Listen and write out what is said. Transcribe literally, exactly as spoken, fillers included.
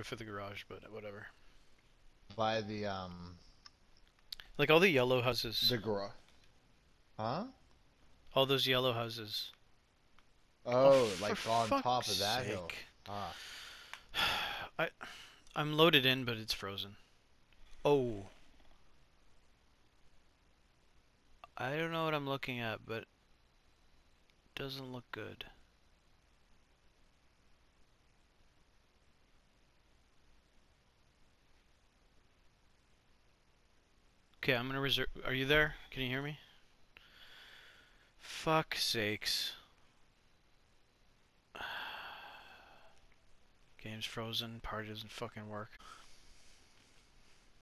for the garage, but whatever. By the um Like all the yellow houses. the garage. Huh? All those yellow houses. Oh, Oh, for like on top fuck's of that hill. sake. Ah. I, I'm loaded in, but it's frozen. Oh. I don't know what I'm looking at, but it doesn't look good. Okay, I'm gonna reserve. Are you there? Can you hear me? Fuck sakes. Game's frozen. Party doesn't fucking work.